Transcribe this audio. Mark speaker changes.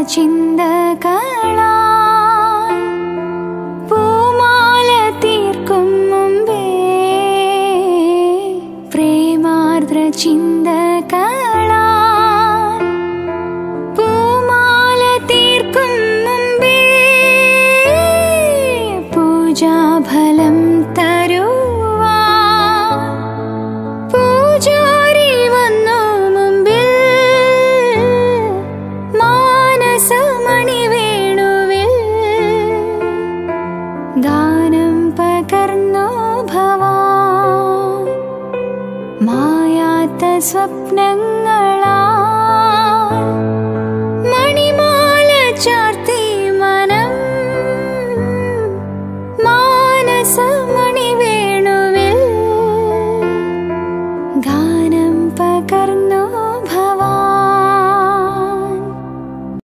Speaker 1: ചിന്തകളാൽ പൂമാല തീർക്കും മുമ്പേ പ്രേമാർദ്ര ചിന്തകളാൽ പൂമാല തീർക്കും മുമ്പേ പൂജാഫലം തരുവാൻ പൂജാരി വന്നു മുമ്പിൽ മാനസമണി വേണുവിൽ ഗാനം പകർന്നു ഭവാൻ മായാത്ത സ്വപ്നങ്ങൾ